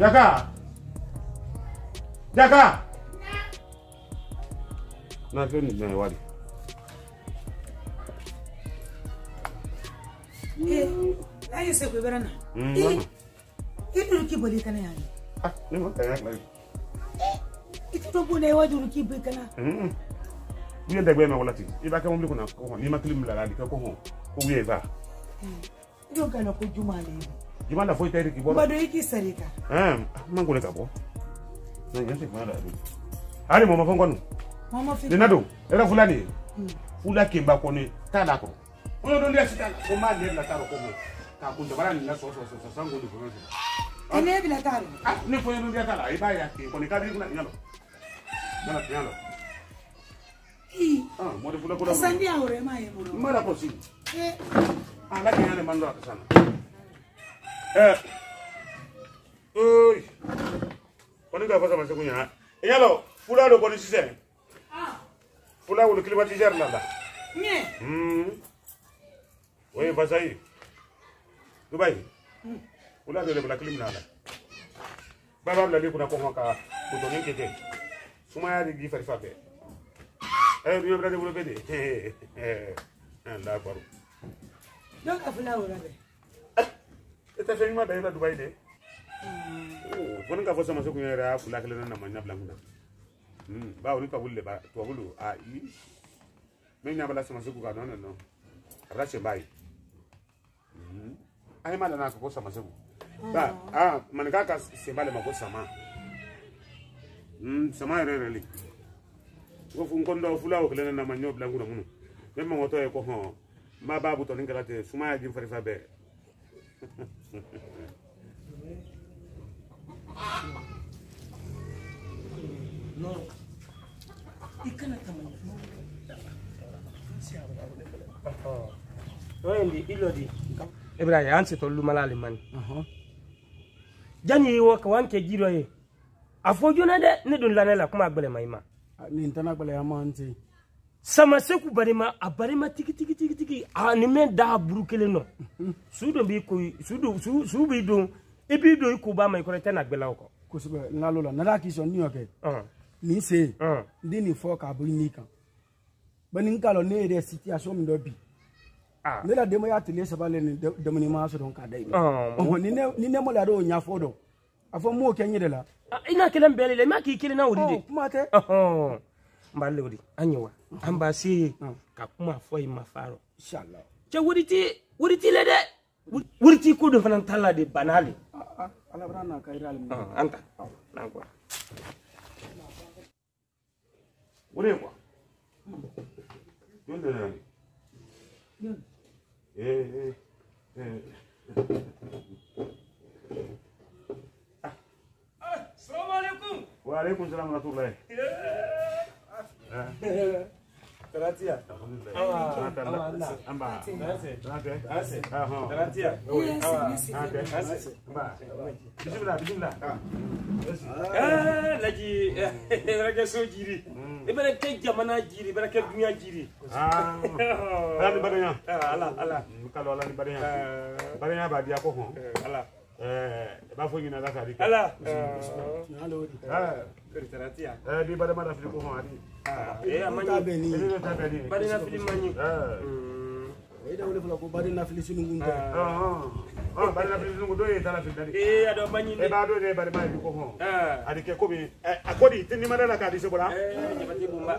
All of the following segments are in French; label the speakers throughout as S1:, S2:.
S1: Jaka. Na fe ni jan wadi.
S2: Ayo se ko berana. Itu ki boli kana yani.
S1: Ni mo kaya lai.
S2: Itu to bone wajuru ki be kana.
S1: Ni ndegbe me wala ti. Iba ke mo bi kuna ko ni ma kilim la di ko ko wiye ba.
S2: Ndio kana ko jumale.
S1: Jumala foi tayri ki bo.
S2: Bado iki sarika.
S1: Mangule ka bo. Na yesi mala abi. Ari mo mafongo nu.
S2: Mama fi.
S1: Dinado, era fulani. Fula kimba ko ni tala ko. Ono do ndia sita ko ma de la taro ko mo. Ka kunta bara ni na so sango ni ko.
S2: Ene bila taro.
S1: Ni foi no dia tala, iba ya ki ko ni ka di kuna nyalo. Nyalo. Mo de fula ko do.
S2: Sandi aure ma ye mo.
S1: Mara ko si. La que ya le mando a Casana. Uy. Cuando te pasa más se cuña. Ella lo, fula lo pone si se. Fula lo climatizar nada. Oye, pasa ahí. Dubai. Fula de la clima nada. Baba la liku na ko ka ko ni keke. Suma ya di fari fabe. Rio Grande do Sul. La baru.
S2: Donc afula ora be.
S1: Esta ferma da Dubai de. Wani ka fosa masu kunya ra fula kala na manya blanca. Ba wani ka bulle ba to bulu a yi. Men na bala sama su ka no. Rashe bai. Ai mala na ka fosa masu. Ba man ka se bale ma ko sama. Sama re. Wo fu ngondo fula kala na manya blanca munu. Men mo to e ko ho. Ma babu to ningala te suma ya fari fabe.
S2: No. Ikana tamani.
S3: Oyendi ilodi. Ibrahim anse to lumala limani. Jani wo ka wanke jiro ye. Afojuna de ne dun lanela kuma agbele maima.
S4: Ni ntana gbele amanti.
S3: Sama seku barima abarima tiki ni men da burukele no sudo bi ko su bi do e bi do ko ba mai ko tena gbela ko
S4: sibe ngalola na da kisho ni oke ni se ndi ni fo ka bu ni kan bani ngalo ne de situation mi do bi ne la demo ya tele sabale ni demo ni ma so don ka dai ni ne mo la do nya fo do afo mo ke nyede la
S3: ina kelam belele ma ki kile na wuri de
S4: kuma te
S3: mballe wuri anyiwa amba si ka kuma fo ma faro
S4: inshallah
S3: ce wuri ti le de wuri ti ko do fanan talla de banali
S4: ala brana kayral mi
S3: anta nanko
S1: Wuri ko. Yonde na.
S3: Assalamu alaikum.
S1: Wa alaikum salam wa rahmatullahi.
S3: Gracias. Lagi mereka so jiri. Mereka jamana jiri, mereka dunia jiri.
S1: Ala badanya.
S3: Ala.
S1: Kalau ala badanya. Badanya ba dia ko ho.
S3: Ala.
S1: Ba fo nyina ga sari.
S3: Ala.
S1: Gracias. Di badama da fi ko ho adi.
S3: Amanya beni. Bari na film manyi.
S4: Ida wole fula ko bari na film sunu ngunta.
S1: Bari na film sunu do e tala film dali.
S3: Ado manyi ne.
S1: Ba do de bari ma ko ho. Adi ke ko bi akodi tinni madala ka di se bola.
S3: Jabati bumba.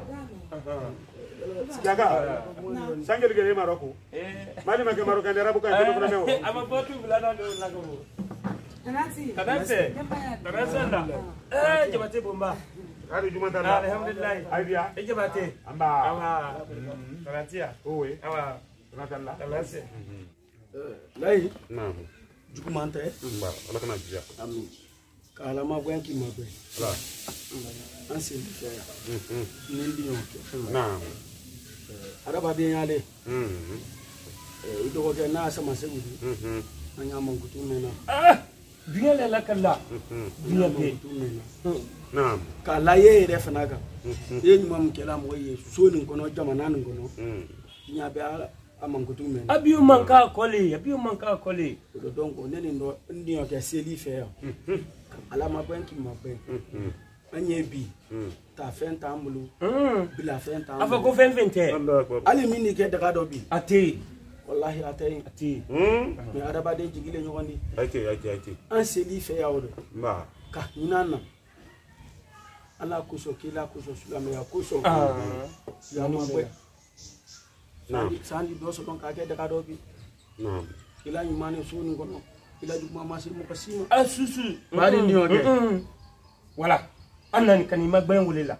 S1: Jaga. Sangel ge Maroko. Mali ma ke Maroko ndera buka ndio kuna mewo.
S3: Ama botu bulana do lako. Tanase nda. Jabati bumba.
S1: Hari Jumatana.
S3: Alhamdulillah.
S1: Aidia.
S3: Ejabate.
S1: Amba.
S3: Garantia.
S1: Owe.
S3: Awa.
S1: Tunatalla.
S3: Tanase.
S4: Lai.
S1: Naam.
S4: Jukumante.
S1: Mba, ala kana jia.
S4: Amin. Kala ma gwen ki ma gwen.
S1: Ala.
S4: Ansi ndi ya. Ndi yo.
S1: Naam.
S4: Araba bi yale. Ido ko ke na sama se wudi. Anya mangu tu mena.
S3: Dunia le lakalla. Dunia be.
S1: Naam.
S4: Kala ye re fanaga. Ye nyuma mkela mo ye so ni kono jamana ni kono. Nya be amankutu men
S3: abiu manka kole
S4: donc on est ndi on seli faire ala ma ben ki ma ben anyebi ta fin tambulu bila fin tambulu
S3: afa ko fen fente
S4: ali mini ke daga do bi
S3: ate
S4: wallahi ate mais adaba de jigile nyogondi
S1: ate
S4: an seli faire yawo
S1: ba
S4: ka nana ala kuso kila kuso sulame ya kuso ya ma ben sandi do so don ka ke daga do bi ila nyumane suni ngono ila juma masimu kasima
S3: asusu
S4: bari ni ode
S3: voilà anani kanima gben wulela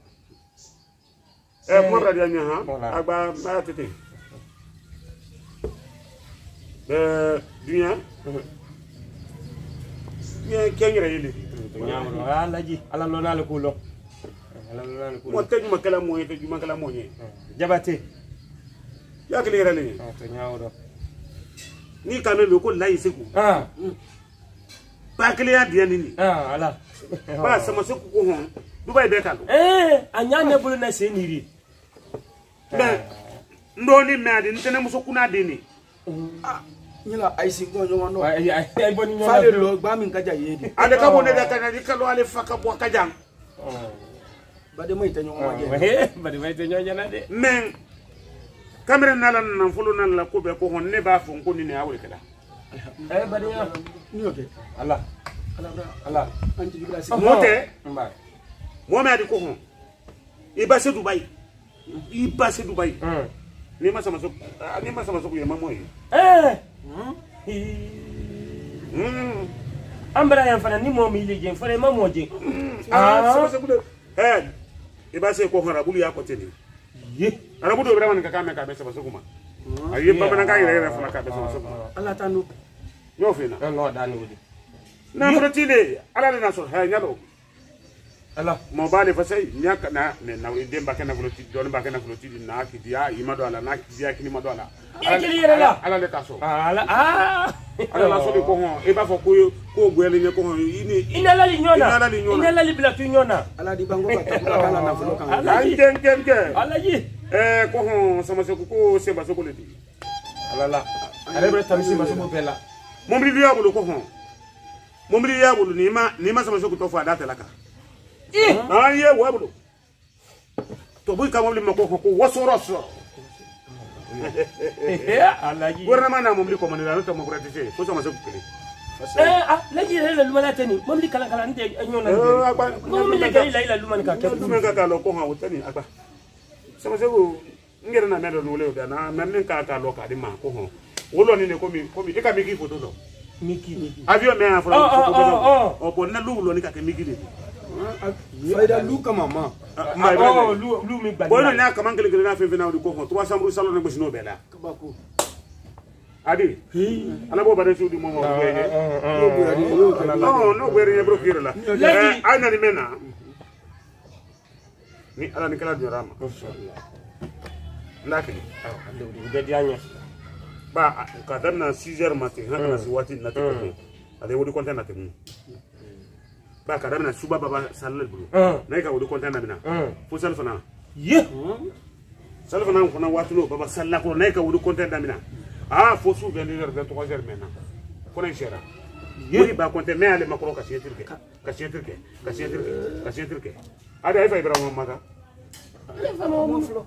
S1: mo radio nya ha agba ma tete dunya ye kengere yele
S3: nyamro alaji ala lonale ko lo
S1: mo tej makala moye tej makala moye
S3: jabate
S1: yakle rele
S3: to nyawdo
S1: ni kamelo ko layi seku ba kile ya dia nini
S3: ala
S1: ba sama seku ko hon dubai be kalo
S3: anya ne bulu na se niri
S1: be ndoni me adi ntene muso kuna dini
S4: nyila aisi go nyo no
S3: ay boni nyo
S4: fale lo gba min kaja yedi
S1: ade ka bonne da kana dikalo ale faka bo kajang
S4: bade mo ite nyo ma je
S3: bade mo ite nyo na de
S1: men kamera nala nan fulu nan la ko be ko hon ne ba fon ko ni ne awe kada
S3: bade ya
S4: ni oke
S3: ala
S4: anti bi la si
S1: mote
S3: mba
S1: mo me adi ko hon iba se dubai ni ma sama so ya mamoy
S3: ambra yan fana ni mo mi le jen fere mamo jen
S1: sama so bule iba se ko hon rabulu ya ko teni
S3: ye
S1: arabu do brama ka me ka be sama so kuma ayi baba na ka ire fana ka be sama so
S4: ala tanu
S1: yo fina
S3: no dani wudi
S1: na protile ala na so ha nyalo
S3: ala
S1: mo bale fa sey nyaka na demba kana floti don ba kana floti na ki dia imado ala na ki dia kini mado ala ala le taso
S3: ala
S1: la so ko hon e ba fo ko gwele ne ko hon ini
S3: inala li bila tu nyona
S4: ala di bango ka tabula kana na fulo kan
S3: ala ji
S1: ko hon sama se ko se ba so ko le di
S3: ala ale bre tamsi ma so mo bela
S1: momri dia bulu ko hon momri ya bulu ni ma sama se ko to fa data laka ye wabulu to buy kamobli mako ko wasoroso
S3: alaji
S1: gouvernement na momli ko manila no to mo pratique ko sama se ko kele
S3: laji le lumana tani momli kala nte nyona momli la lumana ka ke
S1: lumana ka lo ko ha wutani akba sama se ko ngere na medo no le na men ka lo ka di ma ko ho wolo ni ne ko mi e ka mi ki photo do
S3: miki
S1: avion me afro o ko na lu lo ni ka ke miki de
S4: faida lu kama ma
S3: lu mi gbani
S1: bono na kama ngele ngele na fe na ko ko 300 bru salon na gbesino bela
S4: kabako
S1: adi ala bo bare sudi mo mo no gwere ne bro kire la ana ni mena ni ala ni kala jorama lakini
S3: be dianya
S1: ba kadam na 6h matin na si wati na to ade wodi konten na temu ba kadam na suba baba salal bro na ka wodi konten na bina fo sal fana
S3: ye
S1: sal fana fana watulo baba salla ko na ka wodi konten na bina fo su 22h 23h maintenant ko na chera yuri ba konten me ale makro ka sietirke ada ay fa ibrahim maka
S3: mo flo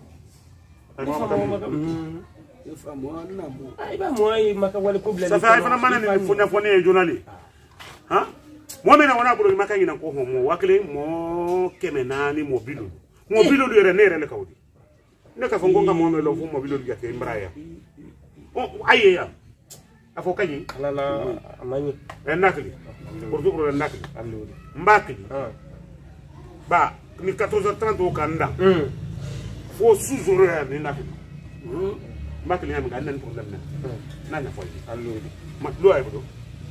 S3: iba mo ay maka wala problem
S1: sa fa fana mana ni fona fona journali mo mena wana bro maka ngina ko mo wakle mo kemenani mo bilu do re le kawdi ne ka fongo ngam mo lo fu mo bilu ga ke mbraya aye ya afo kanyi
S3: ala amani
S1: nakli pour tout nakli mbakli ba ni 14h30 kanda fo suzoro ya ni nakli mbakli ya mga nan problem na na foyi alodi ma lo ay bro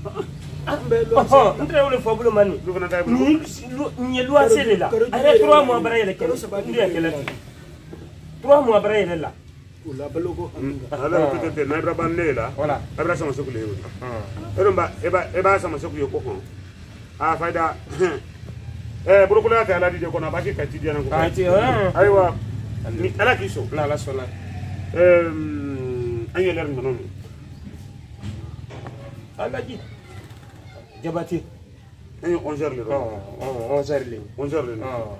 S3: entre le fobule mani
S1: lu fana day bro
S3: ni lu asele la ay 3 mois bara yele ke ndi akela 3 mois bara yele la
S4: la balogo
S1: ala ko tete na ibra banela
S3: wala
S1: ibra sama sokule yo eromba eba sama sokule ko hon faida bro kula ta ala di ko na ba ki kati dia na ko aywa ni ala kiso
S3: la sona
S1: Anya ler non.
S3: Alaji. Jabati.
S1: Anya 11h le.
S3: 11h le.
S1: 11h le.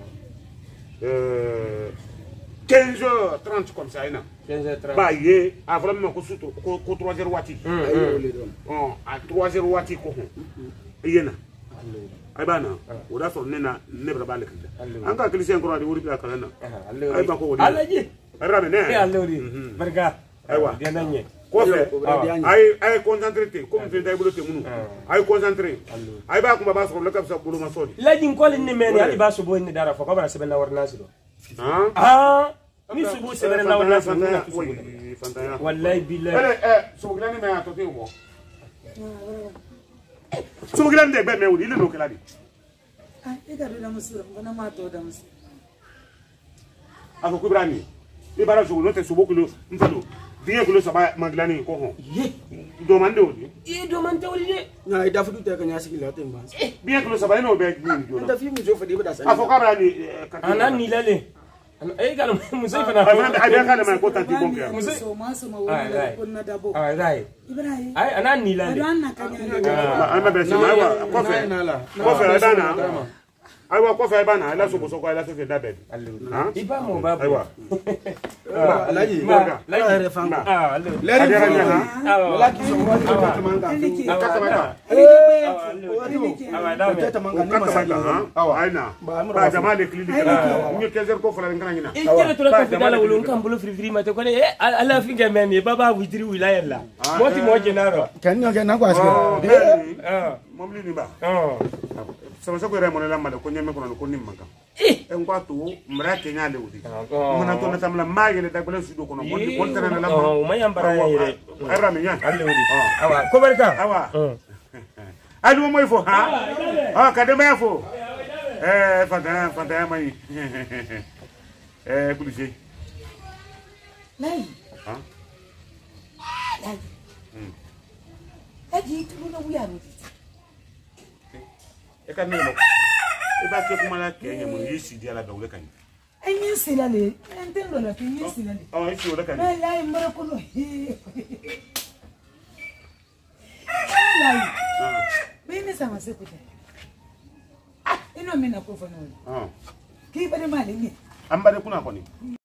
S1: 15h30 comme ça ina.
S3: 15h30.
S1: Ba ye avant même ko suto ko 3h wati. A 3h wati ko yena. Ay bana o da so nena nebra ba lekida. An ka kilisen ko radi wuri ka kana. Ay ba ko wodi.
S3: Alaji.
S1: Arabe ne.
S3: Ke alori. Barka.
S1: Aywa.
S3: Diananye.
S1: Kofe ay concentré comme tu day bloqué munu ay concentré ay ba ko ba so le ka sa bulu ma sodi
S3: Laji ko ni men ya ba so bo ni dara fo ko bara sebe na warna sido. Ni subu sebe na warna sido. Wallahi billahi.
S1: So gilani me ato te wo. So gilani de be me wudi ile no kala di.
S2: E ga do da musura ngona ma to da musura.
S1: Ako kubrani. Ibara so no te so bokulo mfalo. Bien que le sabbat maglani ko ho. Demande odi.
S3: Demande odi.
S4: Na ida fudu te kanya sikila te mba.
S1: Bien que le sabbat no be ni jo.
S4: Nda fi mu jo fadi bada sa.
S1: Afokara ni
S3: Anani lale. Ay galo musay fana.
S1: Ay be kala ma ko tanti bon ke.
S2: Musay so ma so ma wona ko na dabo.
S3: Ay.
S2: Ibrahim.
S3: Ay anani lale.
S2: Adana kanya.
S1: Ama be se ma wa kofe. Kofe adana. Aywa kofe bana ala so so ko ala so fe da be.
S3: Iba mo ba.
S1: Aywa.
S4: Alaji.
S3: Laji
S4: refanga.
S1: Leri
S4: Laki so ko tamanga.
S1: Aina. Ba jama le clinique. Ñu kezer ko fala ngana ngina.
S3: Ikere to la fidala wulu kan bulu free mate ko ne ala finga men baba witiri wilaya la. Moti mo jenaro.
S4: Kan yo ke na ko asbe.
S1: Mom li ni ba. Sama sako re monela mala ko nyeme ko no ko nimma kan en kwa to mra kenya le wudi mona to na tamla magele da bala sudo ko no ko tana na lamba
S3: o mayambara yere
S1: ara mi nya
S3: alle wudi awa ko barka
S1: awa adu mo ifo ha ka de ma fo fanta mai policier
S2: Lai.
S1: Ha?
S2: Lai. Aji tu no wiya no.
S1: E ka nemo e ba ke kuma la Kenya mo yisi dia la be wole kan
S2: Enyin silale entendo la ke enyin silale
S1: isi wole kan
S2: lai mbara ko no lai bini sama sekuta ino mina ko fa no ki bari mali ni
S1: ambare kuna ko ni